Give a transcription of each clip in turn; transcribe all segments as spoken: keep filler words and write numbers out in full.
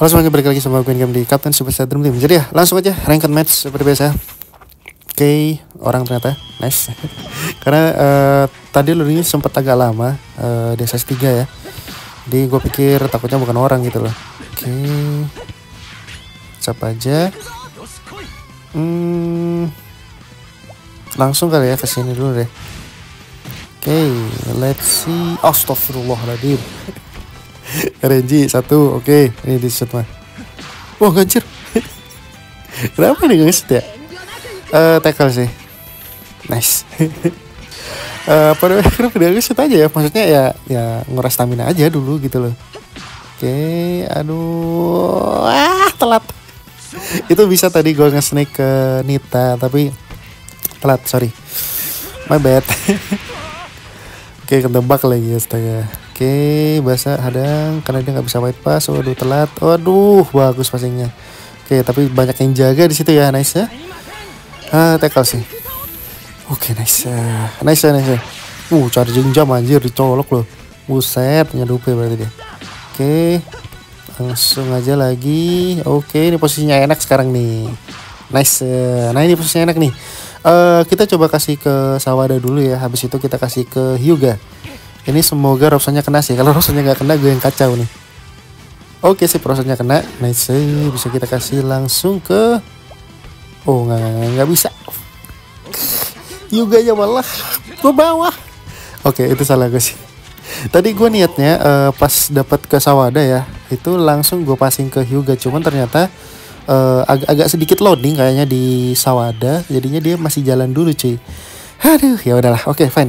Halo semuanya, balik lagi sama gue Game di Captain Superstar Dream Team. Jadi ya langsung aja ranked match seperti biasa. Oke, okay, orang ternyata nice. Karena uh, tadi lu ini sempat agak lama uh, di S S tiga ya. Jadi gue pikir takutnya bukan orang gitu loh. Oke, okay. Siapa aja? Hmm, langsung kali ya ke sini dulu deh. Oke, okay, let's see. Astagfirullahaladzim. Renji satu, oke, okay. Ini di shoot mah. Wah, ganjir. Kenapa nih guys ya? Uh, tackle sih, nice. uh, pada akhirnya shoot aja ya, maksudnya ya ya nguras stamina aja dulu gitu loh. Oke, okay, aduh, ah telat. Itu bisa tadi gue nge-snake ke Nita tapi telat, sorry, my bad. Oke, okay, ketebak lagi astaga. Oke, okay, basah hadang karena dia nggak bisa white pass. Waduh, telat. Waduh, bagus passingnya. Oke, okay, tapi banyak yang jaga di situ ya, nice ya. Ah, tackle sih. Oke, okay, nice. Uh, nice, nice. Uh, charging jam anjir dicolok loh. Buset, nyadupe berarti dia. Oke. Okay, langsung aja lagi. Oke, okay, ini posisinya enak sekarang nih. Nice. Uh, nah, ini posisinya enak nih. Uh, kita coba kasih ke Sawada dulu ya. Habis itu kita kasih ke Hyuga. Ini semoga Robsonnya kena sih. Kalau Robsonnya nggak kena, gue yang kacau nih. Oke sih, Robsonnya kena. Nice. Bisa kita kasih langsung ke. Oh, nggak nggak bisa. Hyuga-nya malah ke bawah. Oke, itu salah gue sih. Tadi gue niatnya uh, pas dapat ke Sawada ya, itu langsung gue passing ke Hyuga. Cuman ternyata uh, ag agak sedikit loading kayaknya di Sawada. Jadinya dia masih jalan dulu cuy. Aduh, ya udahlah. Oke, fine.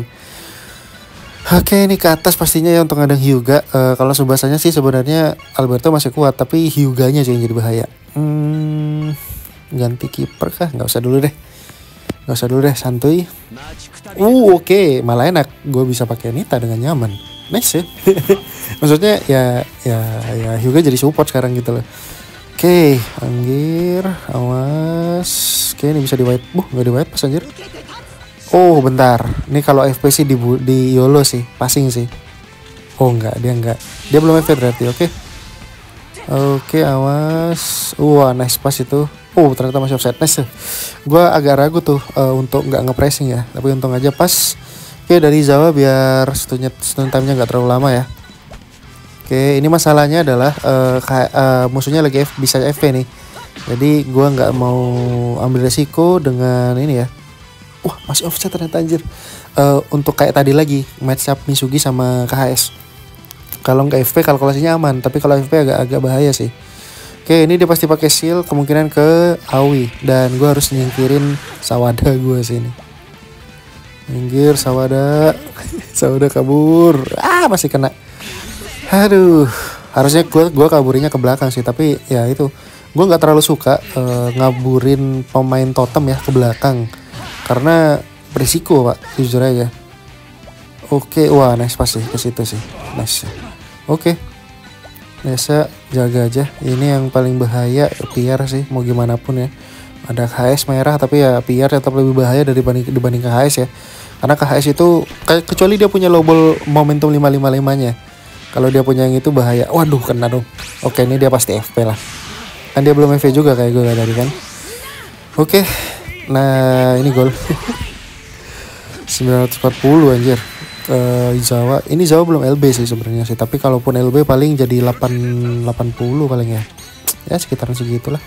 Oke, ini ke atas pastinya ya untuk ngadang Hyuga. Uh, kalau Subasanya sih sebenarnya Alberto masih kuat, tapi Hyuganya sih yang jadi bahaya. Hmm, ganti kiper kah? Nggak usah dulu deh. Nggak usah dulu deh, santuy. Uh, oke, okay. Malah enak. Gue bisa pakai Nita dengan nyaman. Nice ya. Maksudnya ya, ya, ya Hyuga jadi support sekarang gitu loh. Oke, okay. Anggir, awas. Oke, okay, ini bisa di white. Buh, nggak di white pas anjir. Oh bentar, ini kalau F P sih di, di YOLO sih, passing sih. Oh enggak, dia enggak, dia belum F P berarti, oke. Okay. Oke, okay, awas. Wah, nice pass itu. Oh ternyata masih offside, nice. Gue agak ragu tuh uh, untuk nggak nge-pressing ya, tapi untung aja pas. Oke, okay, dari Zawa biar stun time-nya nggak terlalu lama ya. Oke, okay, ini masalahnya adalah uh, uh, musuhnya lagi F, bisa F P nih. Jadi gue nggak mau ambil resiko dengan ini ya. Wah, masih offset ternyata anjir. Uh, untuk kayak tadi lagi match up Misugi sama K H S. Kalau nggak F P kalkulasinya aman, tapi kalau F P agak-agak bahaya sih. Oke, ini dia pasti pakai shield kemungkinan ke Aoi dan gue harus nyingkirin Sawada gue sini. Minggir Sawada. Sawada kabur. Ah, masih kena. Aduh, harusnya gue gue kaburinya ke belakang sih, tapi ya itu. Gue nggak terlalu suka uh, ngaburin pemain totem ya ke belakang. Karena berisiko pak, jujur aja. Oke, wah nice pas sih ke situ sih, nice. Oke, biasa jaga aja. Ini yang paling bahaya P R sih, mau gimana pun ya. Ada K H S merah tapi ya P R tetap lebih bahaya dibanding dibanding K H S ya. Karena K H S itu kecuali dia punya low ball momentum lima lima lima-nya. Kalau dia punya yang itu bahaya. Waduh, kena dong. Oke, ini dia pasti F P lah. Kan dia belum F P juga kayak gue tadi kan. Oke. Nah ini gol. sembilan ratus empat puluh anjir. uh, Zawa. Ini Zawa belum L B sih sebenarnya sih. Tapi kalaupun L B paling jadi delapan delapan puluh paling ya. Ya sekitaran segitulah.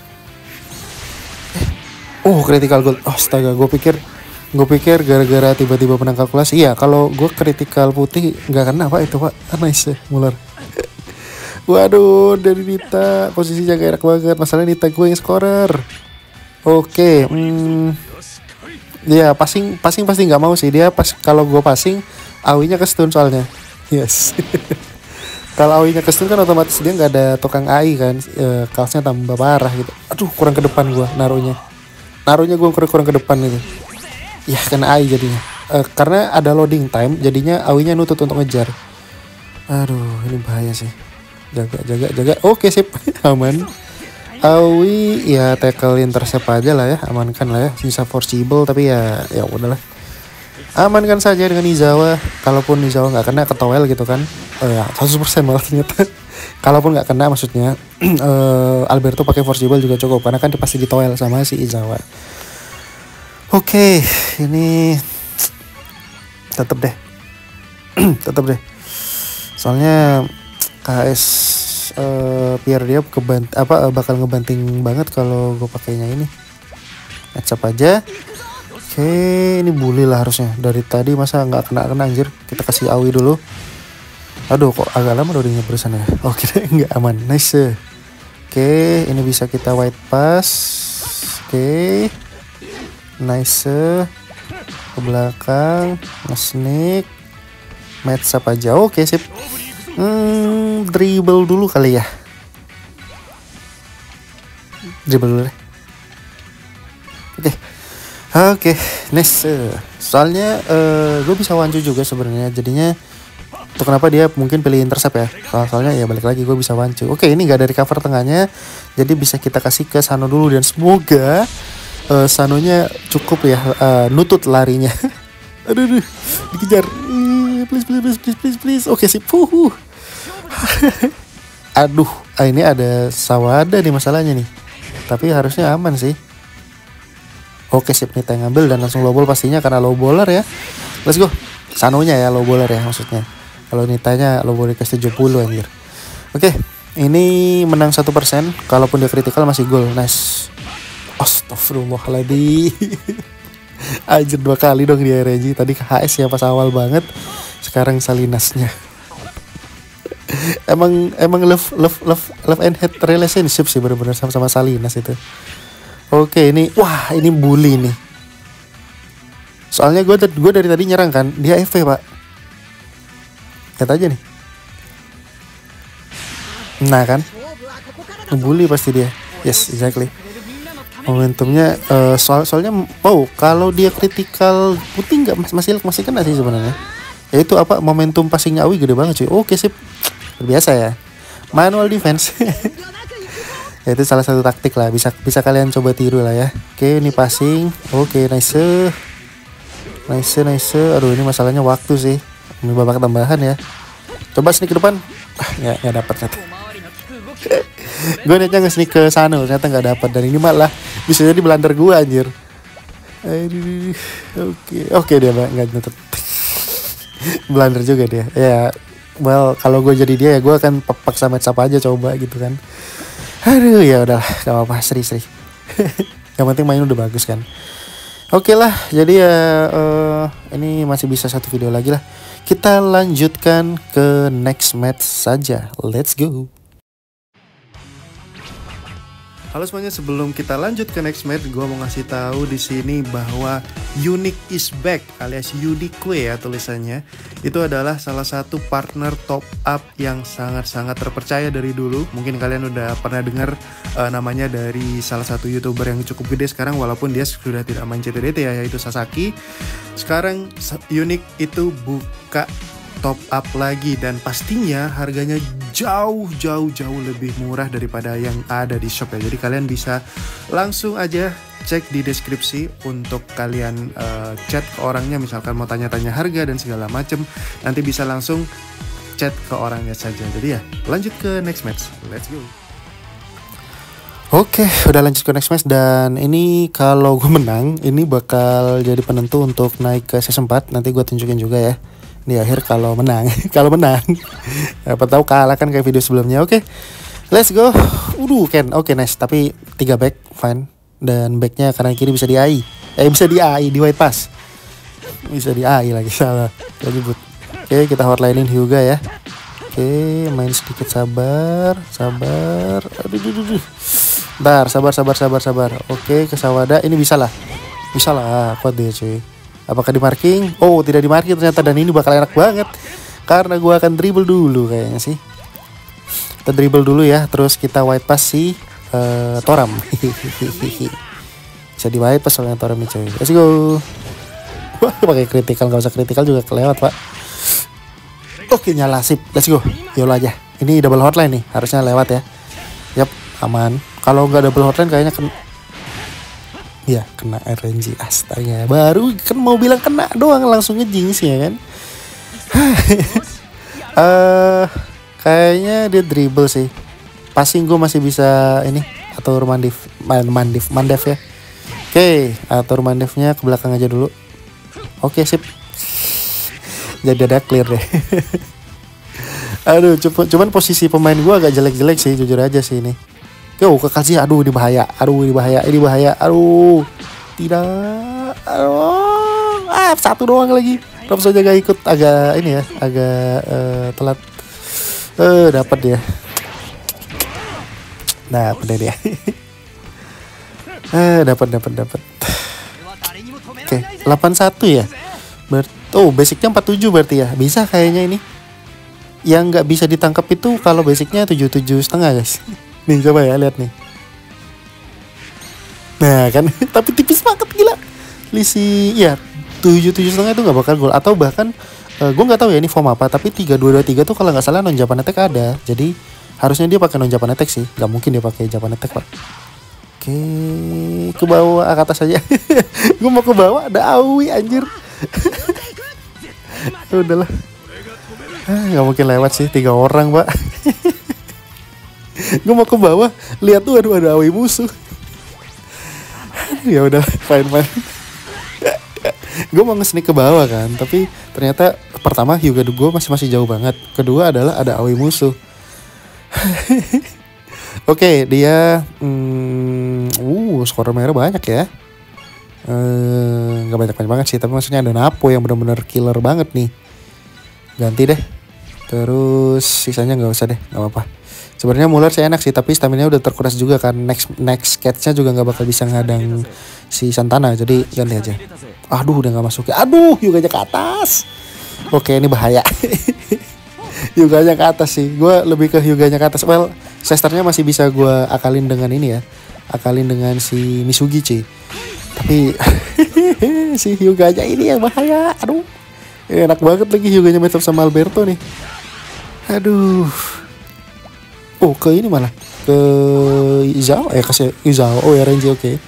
eh. Oh critical goal. Oh astaga, gue pikir Gue pikir gara-gara tiba-tiba menang kalkulasi. Iya, kalau gue critical putih nggak kena pak itu pak. Nice ya, Muller. Waduh, dari Nita posisinya gak enak banget. Masalahnya Nita gue yang scorer. Oke, okay, hmm, ya passing passing pasti nggak mau sih dia pas kalau gue passing Aoi-nya ke stun soalnya. Yes. Kalau Aoi-nya ke stun kan otomatis dia nggak ada tukang A I kan, e, kaosnya tambah parah gitu. Aduh kurang ke depan gue naruhnya, naruhnya gue kurang kurang ke depan gitu. Ya kena A I jadinya, e, karena ada loading time jadinya Aoi-nya nutut untuk ngejar. Aduh ini bahaya sih. Jaga jaga jaga. Oke sip aman. Aoi ya tackle intercept aja lah ya, amankan lah ya, sisa forcible tapi ya ya udahlah, amankan saja dengan Izawa. Kalaupun Izawa nggak kena ketowel gitu kan, oh ya seratus persen malah ternyata. Kalaupun nggak kena maksudnya uh, Alberto pakai forcible juga cukup karena kan dia pasti ditoel sama si Izawa. Oke, ini tetep deh, tetep deh. Soalnya K S uh, biar dia kebant apa uh, bakal ngebanting banget kalau gue pakainya ini. Match up aja. Oke, ini bully lah harusnya. Dari tadi masa nggak kena-kena anjir. Kita kasih awi dulu. Aduh, kok agak lama udah nyamper sana ya. Oke, nggak aman. Nice. Oke, ini bisa kita white pass. Oke. Nice. Ke belakang, nge-sneak. Match up aja. Oke, sip. Hmm, dribble dulu kali ya. Dribble dulu deh. Oke. Oke, nice. Soalnya uh, gue bisa wancu juga sebenarnya. Jadinya itu kenapa dia mungkin pilih intercept ya. Soal soalnya ya balik lagi gue bisa wancu. Oke, ini gak dari cover tengahnya. Jadi bisa kita kasih ke Sano dulu dan semoga uh, Sanonya cukup ya uh, nutut larinya. Aduh, aduh, dikejar. Please, please, please, please, please, please. Oke, sip. Puh. Aduh, ah, ini ada Sawada nih masalahnya nih. Tapi harusnya aman sih. Oke, sip, Nita yang ngambil dan langsung low ball pastinya karena low baller ya. Let's go. Sanonya ya low baller ya maksudnya. Kalau Nitanya low baller ke tujuh puluh anjir. Oke, ini menang satu persen. Kalaupun dia critical masih gol. Nice. Astagfirullahaladzim. Anjir dua kali dong dia R N G. Tadi ke H S ya pas awal banget. Sekarang Salinasnya. emang emang love love love love and hate relationship sih bener-bener sama-sama Salinas itu. Oke, ini wah ini bully nih. Soalnya gue gue dari tadi nyerang kan, dia F P pak. Lihat aja nih. Nah kan, bully pasti dia. Yes, exactly. Momentumnya uh, soal soalnya oh kalau dia critical putih nggak masih masih kena sih sebenarnya. Ya itu apa momentum passingnya Awi gede banget cuy. Oke sip, biasa ya. Manual defense. Ya itu salah satu taktik lah, bisa bisa kalian coba tiru lah ya. Oke, ini passing. Oke, nice. Nice, nice. Aduh, ini masalahnya waktu sih. Ini babak tambahan ya. Coba sneak ke depan. Ah, nggak nggak dapat ternyata. Gue niatnya nge-sneak ke sana, ternyata nggak dapat dan ini malah bisa jadi blunder gue anjir. Aduh. Oke, oke dia nggak dapat. Blunder juga dia. Ya, well kalau gue jadi dia ya gue akan paksa match up aja coba gitu kan. Aduh ya udah gak apa-apa seri-seri. Yang penting main udah bagus kan. Oke lah, jadi ya uh, ini masih bisa satu video lagi lah. Kita lanjutkan ke next match saja. Let's go. Halo semuanya, sebelum kita lanjut ke next match, gue mau ngasih tahu di sini bahwa Unique is back alias Unique ya tulisannya. Itu adalah salah satu partner top up yang sangat-sangat terpercaya dari dulu. Mungkin kalian udah pernah dengar uh, namanya dari salah satu YouTuber yang cukup gede sekarang, walaupun dia sudah tidak main C T D T ya, yaitu Sasaki. Sekarang Unique itu buka top up lagi dan pastinya harganya jauh jauh jauh lebih murah daripada yang ada di shop ya. Jadi kalian bisa langsung aja cek di deskripsi untuk kalian uh, chat ke orangnya, misalkan mau tanya-tanya harga dan segala macem, nanti bisa langsung chat ke orangnya saja. Jadi ya lanjut ke next match, let's go. Oke, udah lanjut ke next match dan ini kalau gue menang ini bakal jadi penentu untuk naik ke season empat. Nanti gue tunjukin juga ya di akhir kalau menang. Kalau menang apa tahu kalah kan kayak video sebelumnya. Oke, let's go. Udah Ken, oke nice. Tapi tiga back fine dan backnya kanan kiri bisa di A I. Eh bisa di A I, di white pass. Bisa di A I lagi, salah nyebut. Oke, kita hotlinein Hyuga ya. Oke, main sedikit, sabar, sabar. Aduh, aduh, aduh. Bentar, sabar, sabar, sabar, sabar. Oke, ke Sawada, ini bisa lah. Bisa lah, kuat dia cuy. Apakah di marking? Oh, tidak di marking ternyata, dan ini bakal enak banget karena gua akan dribble dulu kayaknya sih. Kita dribble dulu ya, terus kita white pass si uh, Toram. Bisa di white pass soalnya Toram nih cuy. Let's go. Wah, pakai critical, nggak usah critical juga kelewat, Pak. Oke, nyala, sip. Let's go. Yolo aja. Ini double hotline nih, harusnya lewat ya. Yap, aman. Kalau nggak double hotline kayaknya kan ya kena R N G, astaga. Baru kan mau bilang kena doang langsung ngejinx ya kan. uh, Kayaknya dia dribble sih. Passing gue masih bisa ini atur Mandev, Mandev, Mandev ya. Oke, atur Mandevnya ke belakang aja dulu. Oke, sip. Jadi ada clear deh. Aduh, cuman, cuman posisi pemain gue agak jelek-jelek sih, jujur aja sih ini. Yo, kekasih, aduh ini bahaya, aduh ini bahaya, ini bahaya, aduh. Tidak, aduh. Ah, satu doang lagi. Rob saja gak ikut, agak ini ya, agak uh, telat. Eh, uh, dapat dia. Nah, bener dia. Eh, dapat dapat dapat. Oke, delapan satu ya. Ber oh, basicnya empat tujuh berarti ya. Bisa kayaknya ini. Yang nggak bisa ditangkap itu kalau basicnya tujuh tujuh setengah guys. Nih coba ya, lihat nih. Nah kan, tapi tipis banget gila. Lisi, ya tujuh tujuh setengah itu nggak bakal gol. Atau bahkan uh, gue nggak tahu ya ini form apa. Tapi tiga dua dua tiga tuh kalau nggak salah non Japan Attack ada. Jadi harusnya dia pakai non Japan Attack sih. Nggak mungkin dia pakai Japan Attack pak. Oke, ke bawah, ke atas aja. Gue mau ke bawah, ada Aoi anjir. Udahlah. Nggak mungkin lewat sih, tiga orang pak. Gue mau ke bawah, lihat tuh aduh ada Aoi musuh. Ya udah, fine fine. Gue mau nge-sneak ke bawah kan, tapi ternyata pertama Hyuga gue masih masih jauh banget. Kedua adalah ada Aoi musuh. Oke, okay, dia hmm, uh skor merah banyak ya. Nggak uh, banyak-banyak banget sih, tapi maksudnya ada Napo yang benar-benar killer banget nih. Ganti deh. Terus sisanya nggak usah deh, nggak apa-apa. Sebenarnya Muller sih enak sih, tapi stamina udah terkuras juga kan. Next next catch-nya juga nggak bakal bisa ngadang si Santana, jadi ganti aja. Aduh, udah nggak masuk ya. Aduh, Hyuganya ke atas. Oke, ini bahaya. Hyuganya ke atas sih. Gue lebih ke Hyuganya ke atas. Well, Sesternya masih bisa gue akalin dengan ini ya. Akalin dengan si Misugi cuy. Tapi si Hyuganya ini yang bahaya. Aduh. Enak banget lagi Hyuganya matchup sama Alberto nih. Aduh. Oh, ke ini malah. Ke Izao. Eh, kasih Izao. Oh ya, Renji oke. Okay.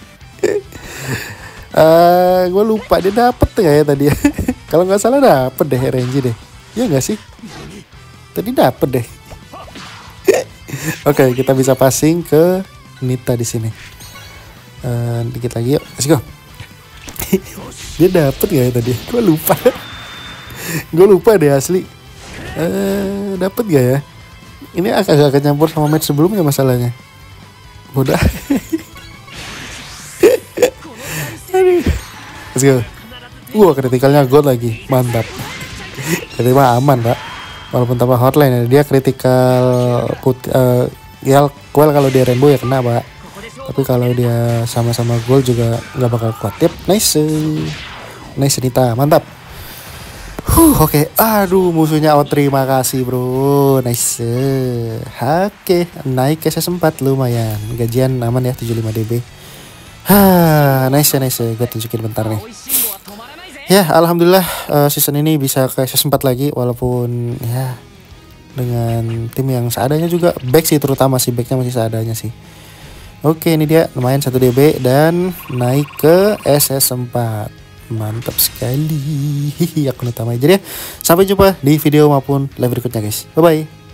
uh, gue lupa dia dapet gak ya tadi. Kalau nggak salah dapet deh Renji deh. Ya nggak sih? Tadi dapet deh. Oke, okay, kita bisa passing ke Nita di sini. Uh, dikit lagi yuk, let's go. Dia dapet gak ya tadi? Gue lupa. Gue lupa deh asli. Uh, dapet gak ya? Ini agak-agak nyampur sama match sebelumnya masalahnya. Bodoh. Let's go. Wah, kritikalnya God lagi, mantap. Jadi mah aman pak. Walaupun tanpa hotline ya, dia kritikal put uh, ya kuel kalau dia rainbow ya kena pak. Tapi kalau dia sama-sama gol juga nggak bakal kuat. Yep, nice, nice Nita, mantap. Huh, oke, okay. Aduh musuhnya out, terima kasih bro, nice. Oke, okay. Naik ke S S empat lumayan, gajian aman ya tujuh puluh lima D B. Hah, nice nice, gue tunjukin bentar nih. Ya, alhamdulillah uh, season ini bisa ke S S empat lagi walaupun ya dengan tim yang seadanya juga. Back sih terutama sih, backnya masih seadanya sih. Oke, ini dia lumayan satu D B dan naik ke S S empat. Mantap sekali. Akun utama aja ya. Sampai jumpa di video maupun live berikutnya guys. Bye bye.